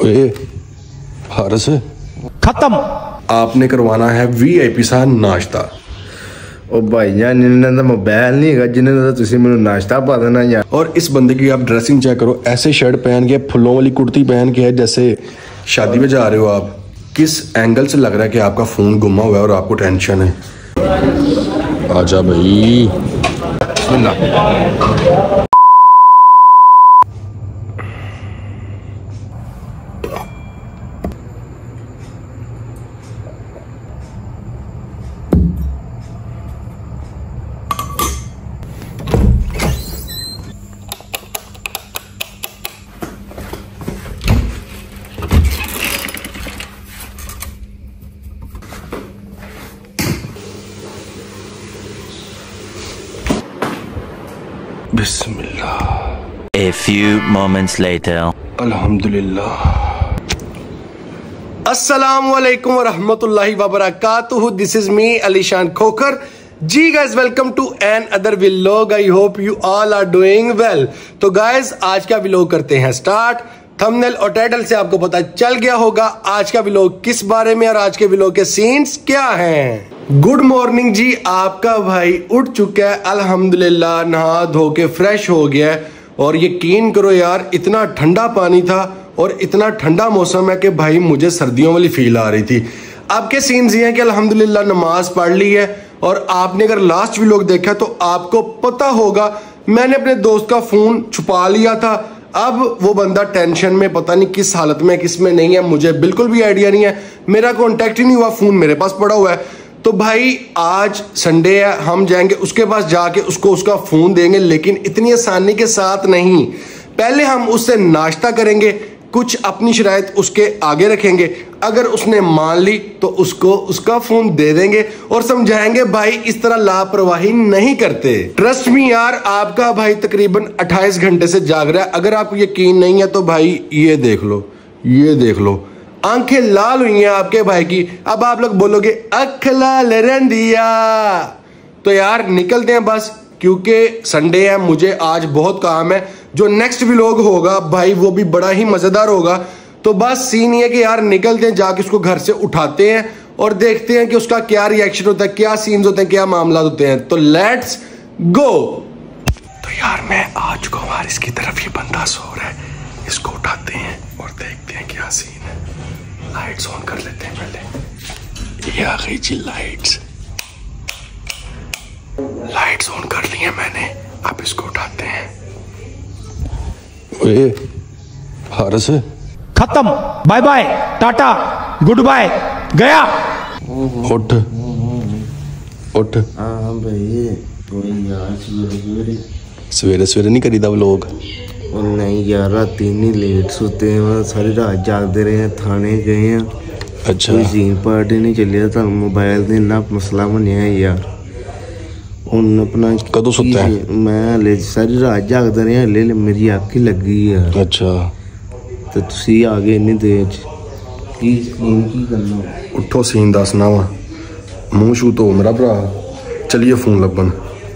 हारस खत्म। आपने करवाना है VIP सा नाश्ता। ओ भाईजान इन्होंने तो मोबाइल नहीं है जिन्होंने तो तुसी मेनू नाश्ता पा देना यार। और इस बंदे की आप ड्रेसिंग चेक करो, ऐसे शर्ट पहन के फुल्लों वाली कुर्ती पहन के है जैसे शादी में जा रहे हो आप। किस एंगल से लग रहा है कि आपका फोन गुमा हुआ है और आपको टेंशन है? आजा भाई। बिस्मिल्लाह। A few moments later. अल्हम्दुलिल्लाह। अस्सलाम वालेकुम वरहमतुल्लाहि वबरकातुहू। This is me Alishan Khokhar. जी guys, welcome to another vlog. I hope you all are doing well. तो गाइज आज का व्लॉग करते हैं स्टार्ट। थंबनेल और टाइटल से आपको पता चल गया होगा आज का व्लॉग किस बारे में और आज के व्लॉग के सीन्स क्या हैं। गुड मॉर्निंग जी, आपका भाई उठ चुका है अल्हम्दुलिल्लाह, नहा धो के फ्रेश हो गया है। और यकीन करो यार, इतना ठंडा पानी था और इतना ठंडा मौसम है कि भाई मुझे सर्दियों वाली फील आ रही थी। आपके सीन्स ये हैं कि अल्हम्दुलिल्लाह नमाज पढ़ ली है। और आपने अगर लास्ट व्लॉग देखा तो आपको पता होगा मैंने अपने दोस्त का फोन छुपा लिया था। अब वो बंदा टेंशन में, पता नहीं किस हालत में किस में नहीं है, मुझे बिल्कुल भी आइडिया नहीं है। मेरा कॉन्टेक्ट ही नहीं हुआ, फोन मेरे पास पड़ा हुआ है। तो भाई आज संडे है, हम जाएंगे उसके पास, जाके उसको उसका फोन देंगे, लेकिन इतनी आसानी के साथ नहीं। पहले हम उससे नाश्ता करेंगे, कुछ अपनी शराइत उसके आगे रखेंगे। अगर उसने मान ली तो उसको उसका फोन दे देंगे और समझाएंगे भाई इस तरह लापरवाही नहीं करते। ट्रस्ट मी यार, आपका भाई तकरीबन 28 घंटे से जाग रहा है। अगर आपको यकीन नहीं है तो भाई ये देख लो, ये देख लो, आंखें लाल हुई हैं आपके भाई की। अब आप लोग बोलोगे अख लाल रंदिया, तो यार निकलते हैं बस, क्योंकि संडे है, मुझे आज बहुत काम है। जो नेक्स्ट व्लॉग होगा भाई वो भी बड़ा ही मजेदार होगा। तो बस सीन ये कि यार निकलते हैं, जाके उसको घर से उठाते हैं और देखते हैं कि उसका क्या रिएक्शन होता है, क्या सीन्स होते हैं, क्या मामला होते हैं। तो लेट्स गो। तो यार मैं आ चुका हूँ, इसकी तरफ ये बंदा सो रहा है, इसको उठाते हैं और देखते हैं क्या सीन है। लाइट्स ऑन कर लेते हैं पहले। ये आ गई जी लाइट्स, लाइट्स ऑन कर ली है मैंने। अब इसको उठाते हैं। ओए हारस खत्म, bye bye, tata, goodbye, गया। उठ उठ। हाँ भाई तो यार सवेरे सवेरे नहीं करीदा व्लॉग। और नहीं यार, रात नहीं लेट सोते हैं, सारी रात जागते रहे हैं, थाने गए हैं। अच्छा, कोई सीन पार्टी नहीं चलिया था, मोबाइल से इन्ना मसला बनया है यार। उन अपना कदों सुता है? मैं ले सारी रात जागते रहे, ले मेरी अख ही लगी यार। अच्छा, तो तुसी आ गए इन्नी देर च, की सीन की करना? उठो सीन दसना वा, मूंह शू तो मेरा भरा। चलिए फोन लबन।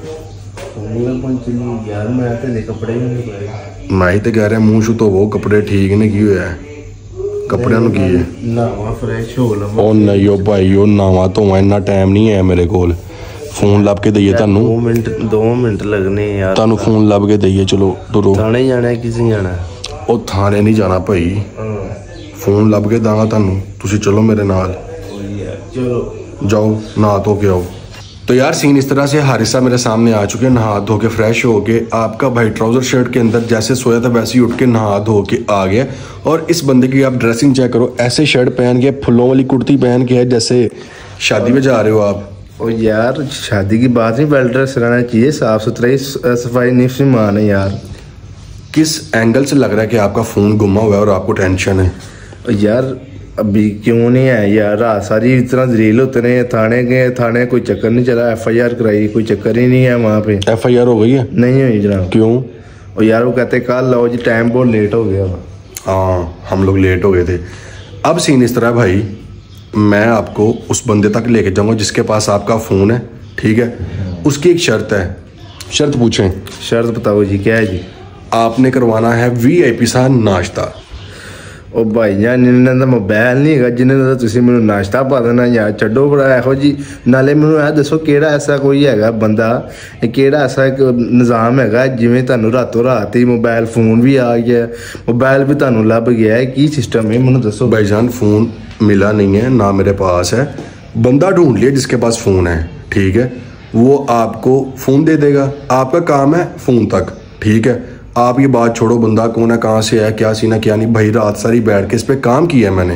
यार मैं तेरे कपड़े भी नहीं पाए। मैं ही तो कह रहा मूंह शू तो वो कपड़े ठीक ने की होया है, कपड़ियां नु की है। नहावा फ्रेश हो लवा। ओ नहीं ओ भाई, ओ नावा धोवा इन्ना टाइम नहीं है मेरे कोल। फोन लब के दईए तानू। 2 मिनट लगने यार। तानू फोन लब के दईए। चलो तुरो। थाने जाना है, किसे जाना है? ओ थाने नहीं जाना भाई, फोन लब के दांगा तानू। तुसी चलो मेरे नाल, चलो जाओ नहा धो के आओ। तो यार सीन इस तरह से, हारिसा मेरे सामने आ चुके हैं, नहा धो के फ्रेश हो के। आपका भाई ट्राउजर शर्ट के अंदर जैसे सोया था वैसे ही उठ के नहा धो के आ गया। और इस बंदे की आप ड्रेसिंग चेक करो, ऐसे शर्ट पहन के फुल्लों वाली कुर्ती पहन के है जैसे शादी में जा रहे हो आप। और यार शादी की बात नहीं, बेल ड्रेस रहना चाहिए, साफ सुथराई सफाई नहीं मान है यार। किस एंगल से लग रहा है कि आपका फोन गुमा हुआ है और आपको टेंशन है? और यार अभी क्यों नहीं है यार, रात सारी इतना दलील होते रहे, थाने गए, थाने कोई चक्कर नहीं चला, FIR कराई, कोई चक्कर ही नहीं है वहाँ पे। FIR हो गई है? नहीं हुई जनाब। क्यों? और यार वो कहते कल लाओ जी, टाइम बहुत लेट हो गया। हाँ हम लोग लेट हो गए थे। अब सीन इस तरह भाई, मैं आपको उस बंदे तक लेके जाऊंगा जिसके पास आपका फोन है, ठीक है? उसकी एक शर्त है। शर्त पूछें? शर्त बताओ जी, क्या है जी? आपने करवाना है VIP सा नाश्ता। ਉਹ ਭਾਈ ਜਾਨ ਇਹਨਾਂ ਦਾ ਮੋਬਾਈਲ ਨਹੀਂ ਹੈਗਾ ਜਿਨ੍ਹਾਂ ਦਾ ਤੁਸੀਂ ਮੈਨੂੰ ਨਾਸ਼ਤਾ ਪਾ ਦੇਣਾ ਯਾਰ ਛੱਡੋ ਬੜਾ ਇਹੋ ਜੀ ਨਾਲੇ ਮੈਨੂੰ ਇਹ ਦੱਸੋ ਕਿਹੜਾ ਐਸਾ ਕੋਈ ਹੈਗਾ ਬੰਦਾ ਕਿਹੜਾ ਐਸਾ ਇੱਕ ਨਿਜ਼ਾਮ ਹੈਗਾ ਜਿਵੇਂ ਤੁਹਾਨੂੰ ਰਾਤੋਂ ਰਾਤ ਹੀ ਮੋਬਾਈਲ ਫੋਨ ਵੀ ਆ ਗਿਆ मोबाइल भी ਤੁਹਾਨੂੰ ਲੱਭ ਗਿਆ है की सिस्टम है ਮੈਨੂੰ ਦੱਸੋ भाईजान फ़ोन मिला नहीं है ना मेरे पास है बंदा ढूंढ लिया जिसके पास फ़ोन है ठीक है वो आपको फ़ोन दे देगा आपका काम है फ़ोन तक ठीक है आप ये बात छोड़ो बंदा कौन है कहाँ से है क्या सीना क्या नहीं भाई रात सारी बैठ के इस पर काम किया है मैंने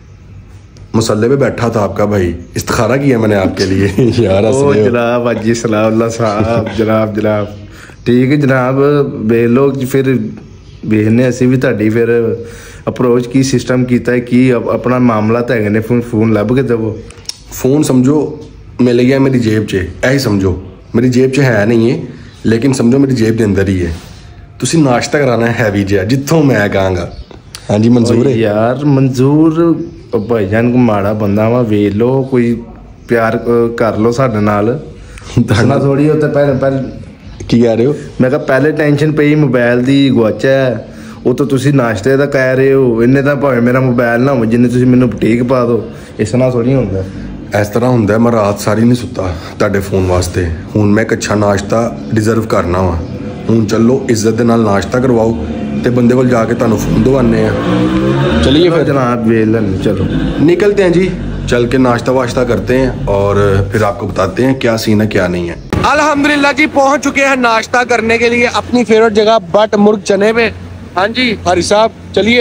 मसल्ले पे बैठा था आपका भाई इस्तिखारा किया मैंने आपके लिए यार ओ जनाब अजी सलाम साहब जनाब जनाब ठीक है जनाब वे लोग फिर ਵੇਖਨੇ ਅਸੀਂ ਵੀ ਤੁਹਾਡੀ ਫਿਰ ਅਪਰੋਚ ਕੀ ਸਿਸਟਮ ਕੀਤਾ ਹੈ ਕੀ ਆਪਣਾ ਮਾਮਲਾ ਤਾਂ ਹੈਗੇ ਨੇ ਫੋਨ ਲੱਭ ਕੇ ਦੇਵੋ फ़ोन समझो मिल गया मेरी जेब च ऐ समझो मेरी जेब च है नहीं है लेकिन समझो मेरी जेब के अंदर ही है तुसी नाश्ता कराना है हैवी जिहा जित्थों मैं कहांगा हाँ जी मंजूर है यार मंजूर भाईजान को माड़ा बंदा वा ਵੇਖ ਲੋ ਕੋਈ ਪਿਆਰ ਕਰ ਲੋ ਸਾਡੇ ਨਾਲ ਦੱਸਣਾ ਥੋੜੀ ਉੱਤੇ ਪਹਿਲੇ की कह रहे हो मैं कहा पहले टेंशन पई मोबाइल दी गुआचा है वो तो तुसी नाश्ते दा कह रहे हो इन्ने ਤਾਂ ਭਾਵੇਂ ਮੇਰਾ मोबाइल ਨਾ ਹੋਵੇ ਜਿੰਨੇ ਤੁਸੀਂ ਮੈਨੂੰ ਬੁਟੀਕ ਪਾ ਦਿਓ ਇਸ ਨਾਲ ਥੋੜੀ ਹੁੰਦਾ ਇਸ ਤਰ੍ਹਾਂ ਹੁੰਦਾ ਮੈਂ ਰਾਤ ਸਾਰੀ ਨਹੀਂ ਸੁੱਤਾ ਤੁਹਾਡੇ ਫੋਨ ਵਾਸਤੇ ਹੁਣ ਮੈਂ ਇੱਕ ਅੱਛਾ ਨਾਸ਼ਤਾ ਡਿਜ਼ਰਵ ਕਰਨਾ ਵਾ ਹੁਣ ਚੱਲੋ ਇੱਜ਼ਤ ਦੇ ਨਾਲ ਨਾਸ਼ਤਾ ਕਰਵਾਓ ਤੇ ਬੰਦੇ ਕੋਲ ਜਾ ਕੇ ਤੁਹਾਨੂੰ ਫੋਨ ਦਵਾਨੇ ਆ चलिए फिर जनाब वेलन चलो निकलते हैं जी चल के नाश्ता वाश्ता करते हैं और फिर आपको बताते हैं क्या सीन है क्या नहीं है अल्हम्दुलिल्लाह जी पहुंच चुके हैं नाश्ता करने के लिए अपनी फेवरेट जगह बट मुर्ग चने पे हाँ जी हरी साहब चलिए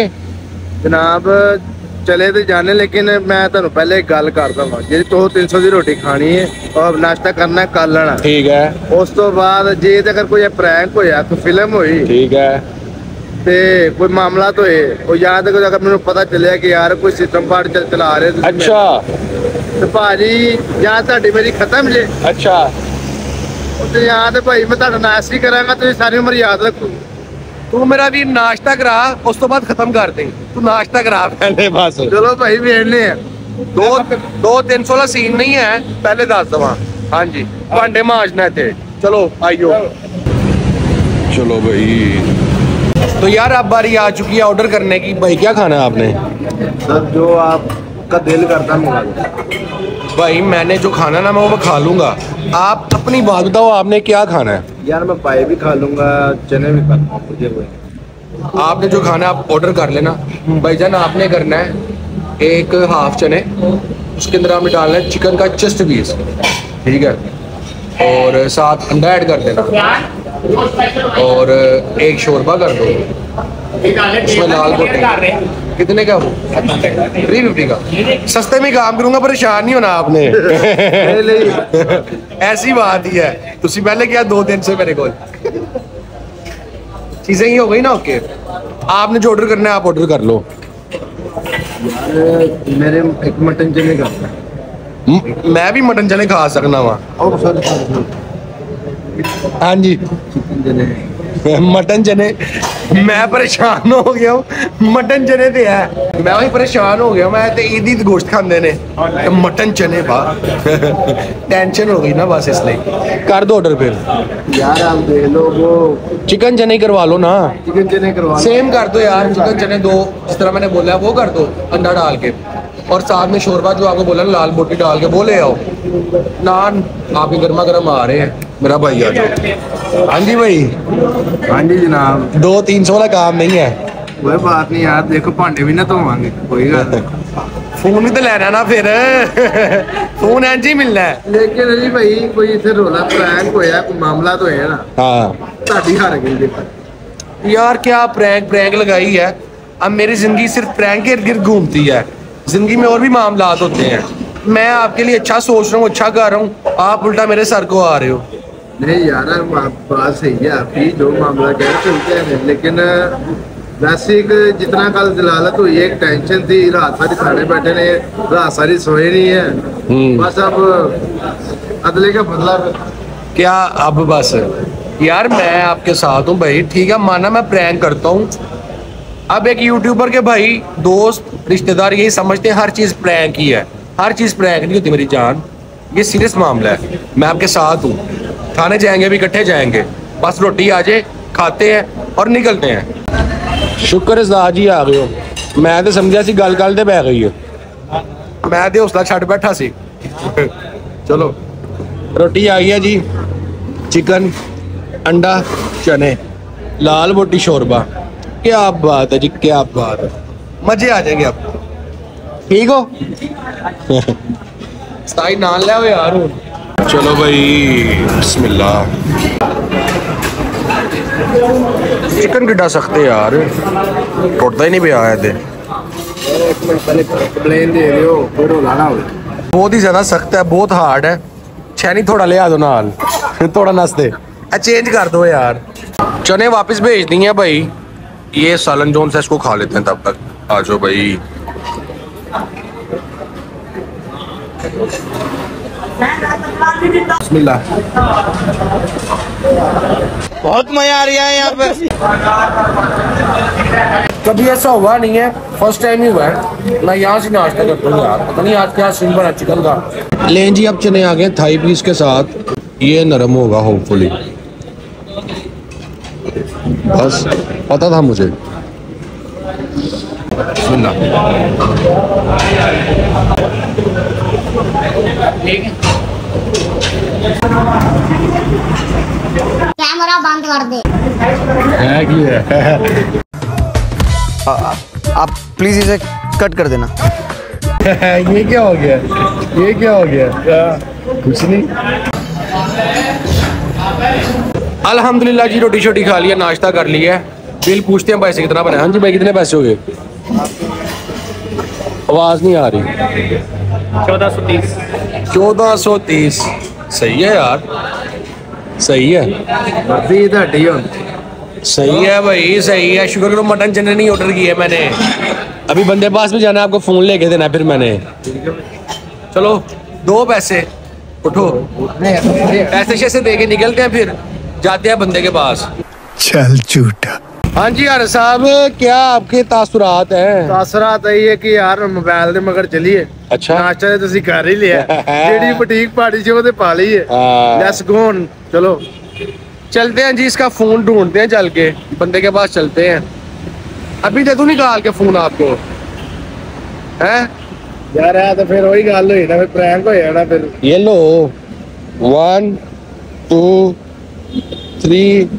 जनाब चले तो जाने लेकिन मैं ਤੁਹਾਨੂੰ ਪਹਿਲੇ ਗੱਲ ਕਰਦਾ ਹਾਂ ਜੇ ਤੁਸੀਂ 300 ਦੀ ਰੋਟੀ ਖਾਣੀ ਹੈ ਔਰ ਨਾਸ਼ਤਾ ਕਰਨਾ ਕਰ ਲੈਣਾ ठीक है ਉਸ ਤੋਂ ਬਾਅਦ ਜੇ ਤੇ ਅਗਰ ਕੋਈ ਪ੍ਰੈਂਕ ਹੋਇਆ ਕੋਈ ਫਿਲਮ ਹੋਈ ठीक है ਤੇ ਕੋਈ ਮਾਮਲਾ तो है ਉਹ ਯਾਦ ਤੱਕ ਅਗਰ ਮੈਨੂੰ ਪਤਾ ਚੱਲਿਆ ਕਿ ਯਾਰ ਕੋਈ ਸਿਸਟਮ ਪਾਰਟ ਚਲਾ ਰਹੇ ਤੁਸੀਂ अच्छा ਤੇ ਭਾਜੀ ਜਾਂ ਤੁਹਾਡੀ ਮੇਰੀ ਖਤਮ ਜੇ अच्छा ਤੇ ਯਾਦ ਹੈ ਭਾਈ ਮੈਂ ਤੁਹਾਡਾ ਨਾਸ਼ ਹੀ ਕਰਾਂਗਾ ਤੁਸੀਂ ਸਾਰੀ ਉਮਰ ਯਾਦ ਰੱਖੋ तू मेरा भी नाश्ता करा उस तो बाद खत्म कर दे तू नाश्ता करा पहले बस ਚਲੋ ਭਾਈ ਵੇਖਨੇ ਆ दो 300 सीन नहीं है पहले दस दवा हाँ जी भांडे मांजना थे चलो आइयो चलो भाई तो यार अब बारी आ चुकी है ऑर्डर करने की भाई क्या खाना है आपने सर जो आपका दिल करता मंगा लो भाई मैंने जो खाना ना मैं वो खा लूंगा आप अपनी बात बताओ आपने क्या खाना है यार मैं पाए भी खा लूंगा चने भी खा लूंगा मुझे कोई आपने जो खाना है आप ऑर्डर कर लेना भाईजान आपने करना है एक हाफ चने उसके अंदर आपने डालना है चिकन का चेस्ट पीस ठीक है और साथ अंडा ऐड कर देना और एक शोरबा कर दो उसमें लाल बोटी कितने का वो 350 का सस्ते में काम करूंगा परेशान नहीं होना आपने ऐसी बात ही है तुसी पहले क्या 2-3 से मेरे को चीजें ही हो गई ना ओके आपने जो ऑर्डर करना है आप ऑर्डर कर लो यार मेरे एक मटन चने का मैं भी मटन चने खा सकना वहाँ और सर हाँ जी चिकन चने मटन चने मैं परेशान हो गया हूँ मटन चने ते है मैं वही परेशान हो गया मैं ते ईद गोश्त खांदे ने ते मटन चने बा टेंशन हो गई ना बस इसलिए कर दो ऑर्डर फिर यार आप देख लो वो चिकन चने करवा लो ना चिकन चने करवा सेम कर दो यार चिकन चने दो जिस तरह मैंने बोला है वो कर दो अंडा डाल के और साथ में शोरबा जो आपको बोला लाल बोटी डाल के वो ले आओ नान आपके गर्मा गर्म आ रहे हैं मेरा भाई आ जाओ हाँ जी भाई हाँ जी जनाब 200-300 वाला काम नहीं है कोई बात नहीं यार देखो भांडे भी ना धोवांगे कोई गल फोन भी तो लेना ना फिर फोन इंज ही मिलना है लेकिन जी भाई कोई इथे रोला प्रैंक होया कोई मामला तो है ना हाँ ताड़ी हार गई जी यार क्या प्रैंक लगाई है अब मेरी जिंदगी सिर्फ प्रैंक के इर्द गिर्द घूमती है जिंदगी में और भी मामलात होते हैं मैं आपके लिए अच्छा सोच रहा हूँ अच्छा कर रहा हूँ आप उल्टा मेरे सर को आ रहे हो नहीं यार बात सही है आपकी जो मामला कह रहे चलते हैं लेकिन वैसे एक जितना कल जलालत हुई एक टेंशन थी रात सारी खाने बैठे ने रात सारी सोए नहीं है बस अब अदले का बदला क्या अब बस यार मैं आपके साथ हूँ भाई ठीक है माना मैं प्रैंक करता हूँ अब एक यूट्यूबर के भाई दोस्त रिश्तेदार यही समझते हैं हर चीज प्रैंक ही है हर चीज प्रैंक नहीं होती मेरी जान ये सीरियस मामला है मैं आपके साथ हूँ खाने जाएंगे भी इकट्ठे जाएंगे बस रोटी आ जाए खाते हैं और निकलते हैं शुक्र है जी आ गए हो मैं तो समझा सी गल गल ते पै गई है, मैं तो हौसला छड़ बैठा सी। चलो रोटी आ गई है जी, चिकन, अंडा, चने, लाल बोटी शोरबा। क्या बात है जी, क्या बात है, मजे आ जाएंगे आप। ठीक हो? सताई नान ले यार। चलो भाई बिस्मिल्लाह। चिकन किड्डा सख्ते यार, टुटता ही नहीं पे आया थे। बहुत ही ज्यादा सख्त है, बहुत हार्ड है। छैनी थोड़ा ले आ दो नाल, थोड़ा नसते चेंज कर दो यार। चने वापस भेज दी हैं भाई, ये सालन जोन से इसको खा लेते हैं तब तक। आ जाओ भाई। बिस्मिल्लाह। बहुत मजा आ रहा है यहाँ पे। कभी ऐसा हुआ नहीं है, फर्स्ट टाइम ही हुआ है। मैं यहाँ से नाश्ता करता हूँ यार, पता नहीं आज क्या सीन बना चिकन का। लें जी, अब चने आ गए थाई पीस के साथ, ये नरम होगा होपफुली। बस पता था मुझे। कैमरा बंद कर दे। है कि है? आप प्लीज इसे कट कर देना। ये क्या हो गया, ये क्या हो गया? कुछ नहीं। अल्हम्दुलिल्लाह जी, रोटी शोटी खा लिया, नाश्ता कर लिया है। बिल पूछते हैं पैसे कितना बने। हाँ जी भाई, कितने पैसे हो गए? आवाज नहीं आ रही। 1430। 1430 सही है यार, सही है, सही है भाई, सही है। शुक्र करो मटन चने नहीं ऑर्डर किए मैंने। अभी बंदे पास भी जाना है, आपको फोन लेके देना फिर मैंने। चलो दो पैसे, उठो पैसे शैसे दे के निकलते हैं, फिर जाते हैं बंदे के पास। चल झूठा। हाँ जी यार साहब, क्या आपके तासुरात हैं? तासरात है कि यार मोबाइल दे मगर चलिए। अच्छा, नाश्ता ते तुसी कर ही लिया, जेडी बुटीक पार्टी से वो ते पा ली है। लेट्स गो ऑन, चलो चलते हैं जी। इसका फोन ढूंढते हैं, चल के बंदे के पास चलते हैं। अभी दे दूं निकाल के फोन आपको? हैं यार है तो फिर वही गल हुई ना, फिर प्रैंक हो जाना फिर। ये लो, 1 2 3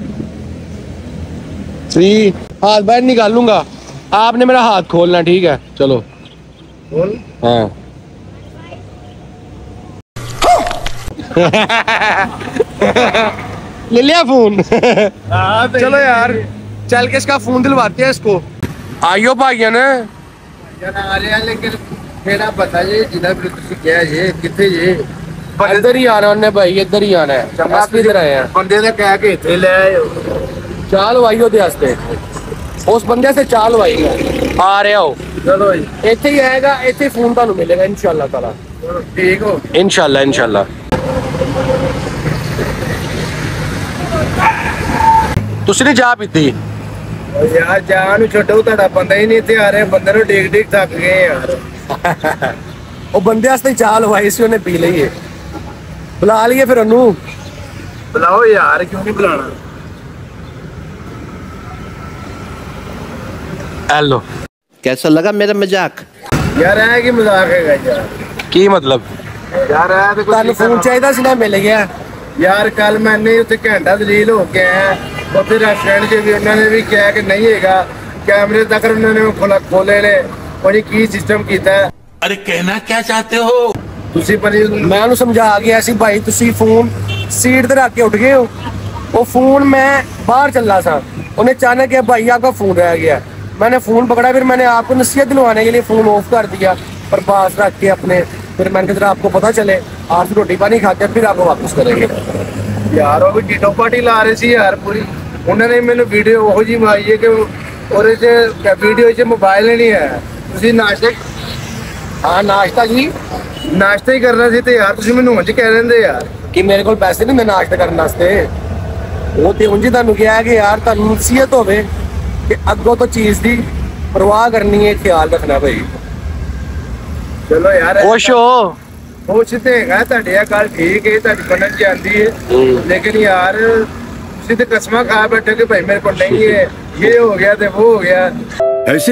हाथ बाहर निकालूंगा, आपने मेरा हाथ खोलना, ठीक है? चलो बोल। हाँ। ले लिया फोन। चलो यार, चल के इसका फोन दिलवाते हैं इसको। आइयो भाइयों ने यार आ रहे हैं, लेकिन फिर आप बताइए जिधर भी तुसी क्या है, किथे ये इधर ही आना उन्हें भाई, इधर ही आना है। बस इधर आए हैं। बंदे ने कह के इथे ले आए। चाल वाई ओदे वास्ते, उस बंदे से चाल वाई आ रहे हो। चलो जी, इथे ही आएगा, इथे फोन ਤੁਹਾਨੂੰ मिलेगा इंशाल्लाह ताला। ठीक हो? इंशाल्लाह इंशाल्लाह। ਤੁਸੀਂ ਨਹੀਂ ਚਾਹ ਪੀਤੀ? यार जान छोड़ो, ਤੁਹਾਡਾ ਬੰਦਾ ਹੀ ਨਹੀਂ ਇੱਥੇ ਆ ਰਿਹਾ, ਬੰਦੇ ਨੂੰ ਡੀਕ ਡੀਕ ਥੱਕ ਗਏ ਯਾਰ। ਉਹ ਬੰਦੇ ਵਾਸਤੇ ਚਾਹ ਲਵਾਈ ਸੀ, ਉਹਨੇ ਪੀ ਲਈ ਹੈ। ਬੁਲਾ ਲਈਏ ਫਿਰ ਉਹਨੂੰ। बुलाओ यार, क्यों नहीं बुलाना? हेलो, कैसा लगा मेरा मजाक? यार है कि मजाक है यार? ਕੀ ਮਤਲਬ? यार है तो ਤੁਹਾਨੂੰ ਫੋਨ ਚਾਹੀਦਾ ਸੀ ਨਾ, ਮਿਲ ਗਿਆ। यार कल मैंने उत्ते घंटा दलील हो के आया, उत्थे रेस्टोरेंट च भी उन्होंने भी कहा कि नहीं हैगा, कैमरे तक उन्होंने खोले ने, और की सिस्टम कीता है। अरे कहना क्या चाहते हो? तुसी पर मैं ਉਹਨੂੰ ਸਮਝਾ ਗਿਆ ਸੀ ਭਾਈ, ਤੁਸੀਂ ਫੋਨ सीट ਤੇ ਰੱਖ के उठ गए हो। वो फोन मैं बाहर चल रहा था, उन्हें अचानक किया भाई आपका फोन रह गया। मैंने फोन पकड़ा, फिर मैंने आपको नसीहत दिलवाने के लिए फोन ऑफ कर दिया और पास रख के अपने। फिर मैंने कहा आपको पता चले, आप रोटी पानी खाते फिर आपको वापस करेंगे। यार वो भी टिटो पार्टी ला रहे सी यार पूरी। उन्होंने मैंने वीडियो वो जी मारी है कि और वीडियो च मोबाइल नहीं है। तुसी नाश्ते, हाँ नाश्ता जी, नाश्ता ही करना सी, तो यार तुसी मैनू उंज कह रहे यार कि मेरे को पैसे नहीं, मैं नाश्ता करने वास्ते। वो तो उंज तुहानू कहा है कि यार तुहानू नसीहत होवे कि अगों तो चीज दी परवाह करनी है, ख्याल रखना भाई। चलो यार खुश हो? खुश तो है, ਤੁਹਾਡੀ ਗੱਲ ठीक है, ਤੁਹਾਡੀ बनन च आंदी है, लेकिन यार तुसी तो कसम खा बैठे कि भाई मेरे को नहीं है, ये हो गया तो वो हो गया। ऐसे ही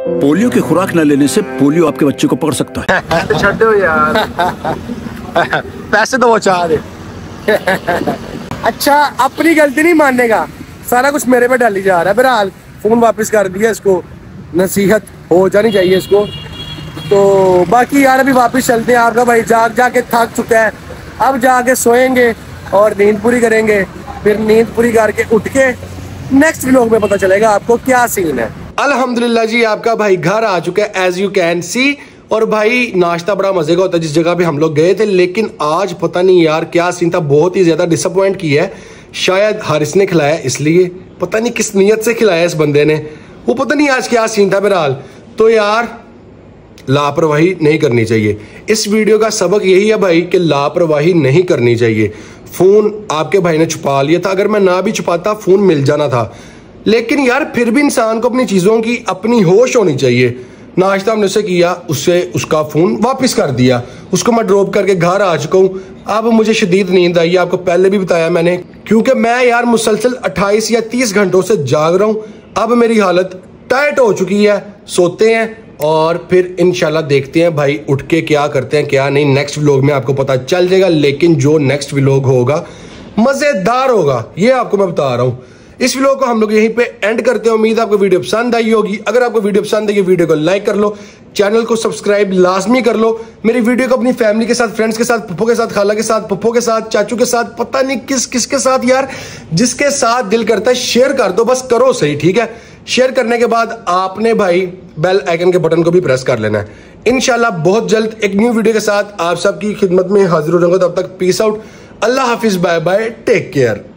पोलियो की खुराक न लेने से पोलियो आपके बच्चे को पकड़ सकता है। छो यार पैसे तो वो चाह दे। अच्छा अपनी गलती नहीं मानेगा, सारा कुछ मेरे पे डाली जा रहा है। बहरहाल फोन वापस कर दिया इसको, नसीहत हो जानी चाहिए इसको। तो बाकी यार अभी वापस चलते हैं। आपका भाई जाके थक चुका है, अब जाके सोएंगे और नींद पूरी करेंगे। फिर नींद पूरी करके उठ के नेक्स्ट व्लॉग में पता चलेगा आपको क्या सीन है। अल्हम्दुलिल्लाह जी आपका भाई घर आ चुका है एज यू कैन सी। और भाई नाश्ता बड़ा मजे का होता है जिस जगह पे हम लोग गए थे, लेकिन आज पता नहीं यार क्या सीन था, बहुत ही ज्यादा डिसअपॉइंट किया है। शायद हारिस ने खिलाया, इसलिए पता नहीं किस नीयत से खिलाया इस बंदे ने, वो पता नहीं आज क्या सीन था। बहरहाल तो यार लापरवाही नहीं करनी चाहिए। इस वीडियो का सबक यही है भाई कि लापरवाही नहीं करनी चाहिए। फोन आपके भाई ने छुपा लिया था, अगर मैं ना भी छुपाता फोन मिल जाना था। लेकिन यार फिर भी इंसान को अपनी चीजों की अपनी होश होनी चाहिए। नाश्ता हमने उससे किया, उससे उसका फोन वापस कर दिया, उसको मैं ड्रॉप करके घर आ चुका हूँ। अब मुझे शदीद नींद आई है, आपको पहले भी बताया मैंने, क्योंकि मैं यार मुसलसल 28 या 30 घंटों से जाग रहा हूँ। अब मेरी हालत टाइट हो चुकी है, सोते हैं और फिर इंशाल्लाह देखते हैं भाई उठ के क्या करते हैं क्या नहीं। नेक्स्ट व्लॉग में आपको पता चल जाएगा, लेकिन जो नेक्स्ट व्लॉग होगा मजेदार होगा, ये आपको मैं बता रहा हूँ। इस वीडियो को हम लोग यहीं पे एंड करते हैं। उम्मीद है आपको वीडियो पसंद आई होगी। अगर आपको वीडियो पसंद आई, वीडियो को लाइक कर लो, चैनल को सब्सक्राइब लाजमी कर लो। मेरी वीडियो को अपनी फैमिली के साथ, फ्रेंड्स के साथ, पप्पो के साथ, खाला के साथ, पप्पो के साथ, चाचू के साथ, पता नहीं किसके साथ यार, जिसके साथ दिल करता है शेयर कर दो, बस करो सही, ठीक है। शेयर करने के बाद आपने भाई बेल आइकन के बटन को भी प्रेस कर लेना है। इंशाल्लाह बहुत जल्द एक न्यू वीडियो के साथ आप सबकी खिदमत में हाजिर हो जाऊंगा। तब तक पीस आउट, अल्लाह हाफिज, बाय बाय, टेक केयर।